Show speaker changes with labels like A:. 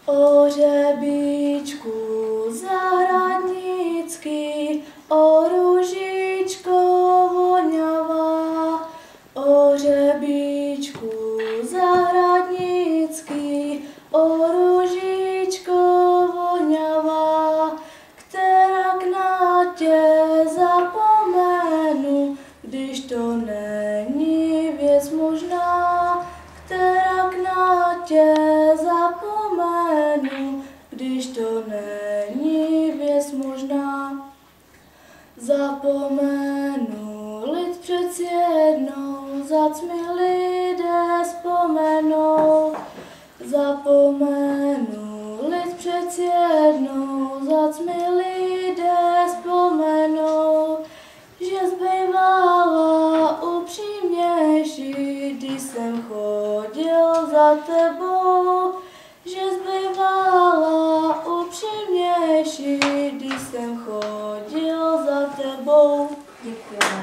A: O řebíčku zahradnický, o růžičko voňavá, o řebíčku zahradnický, o růžičko voňavá, která na tě zapomenu, když to není věc možná, která na tě zapomenu, když to není věc možná. Zapomenu lid přeci jednou, zac mi lidé vzpomenou. Zapomenu lid přeci jednou, zac mi lidé vzpomenou. Že zbývala upřímnější, když jsem chodil za tebou. Že zbývala upřímnější, když jsem chodil za tebou. Děkuji.